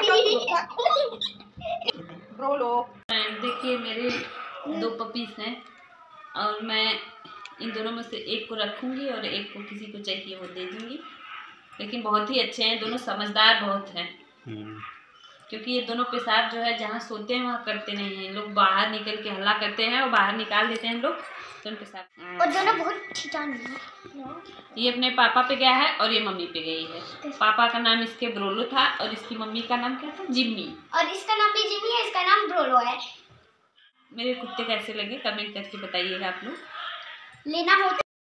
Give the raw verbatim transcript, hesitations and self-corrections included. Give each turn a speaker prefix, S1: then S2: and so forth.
S1: ब्रोलो।
S2: देखिए मेरे दो पपीज हैं और मैं इन दोनों में से एक को रखूंगी और एक को किसी को चाहिए वो दे दूंगी। लेकिन बहुत ही अच्छे हैं दोनों, समझदार बहुत हैं। क्योंकि ये दोनों पेशाब जो है जहाँ सोते हैं वहाँ करते नहीं हैं, लोग बाहर निकल के हल्ला करते हैं और बाहर निकाल देते हैं लोग तो उन पेशाब।
S3: और दोनों बहुत खिंचान है।
S2: ये अपने पापा पे गया है और ये मम्मी पे गई है। पापा का नाम इसके ब्रोलो था और इसकी मम्मी का नाम क्या था? जिम्मी।
S3: और इसका नाम भी जिम्मी है, इसका नाम ब्रोलो है।
S2: मेरे कुत्ते कैसे लगे कमेंट करके बताइएगा आप लोग।
S3: लेना हो